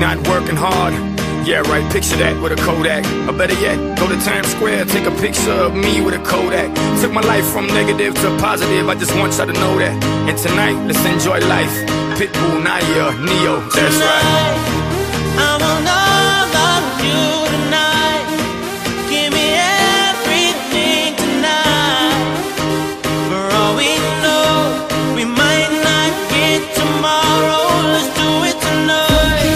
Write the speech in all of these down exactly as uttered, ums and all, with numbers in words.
not working hard. Yeah, right, picture that with a Kodak. Or better yet, go to Times Square, take a picture of me with a Kodak. Took my life from negative to positive, I just want y'all to know that. And tonight, let's enjoy life. Pitbull, Naya, Neo, that's right. I want all of you tonight. Give me everything tonight. For all we know, we might not get tomorrow. Let's do it tonight.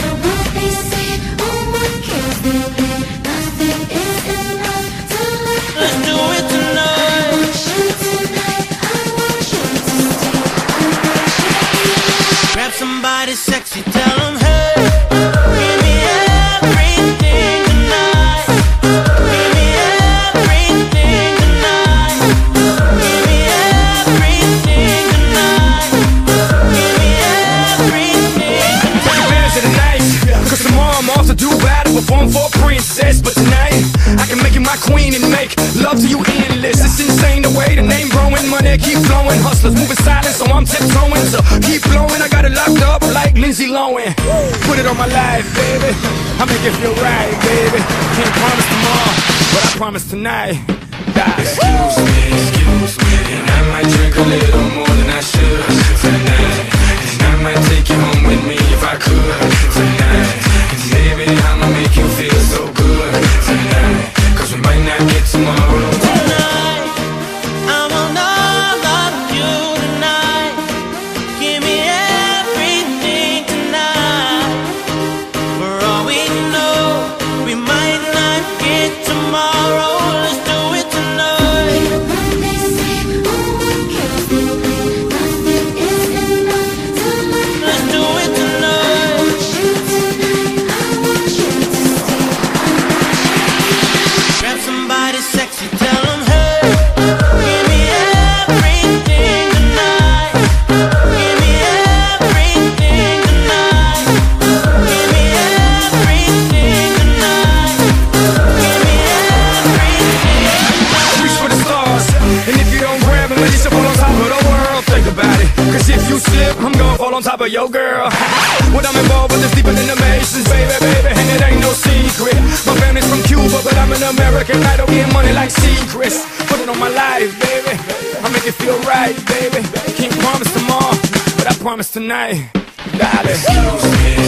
Somebody sexy, tell them, hey, give me everything tonight. Give me everything tonight. Give me everything tonight. Give me everything tonight. Take advantage of the night, cause tomorrow I'm off to do battle, perform for a princess. But tonight, I can make you my queen and make love to you endless. It's insane the way the name growing, money keep flowing. Hustlers moving silent, so I'm tiptoeing. So keep blowing, I got it locked up like Lindsay Lohan. Put it on my life, baby, I make it feel right, baby. Can't promise tomorrow, but I promise tonight. Die. Excuse me, excuse me, and I might drink a little more than I should tonight. And I might take you home with me if I could tonight. And baby, I'ma make you feel so good tonight, cause we might not get tomorrow. Tonight, I want all of you tonight. Give me everything tonight. For all we know, we might not get tomorrow. Let's do it tonight. Let's do it tonight. Grab somebody sexy, tell them, hey, give me everything tonight. Give me everything tonight. Give me everything tonight. Give me everything. Reach for the stars, and if you don't grab them, then you should fall on top of the world. Think about it, cause if you slip, I'm gonna fall on top of your girl. What I'm involved with is deeper than the Masons, baby, baby, and it ain't no secret. My family's from Cuba, but I'm an American. I don't get money like secrets. Put it on my life, baby, I make it feel right, baby. Can't promise tomorrow, but I promise tonight, darling. Excuse me,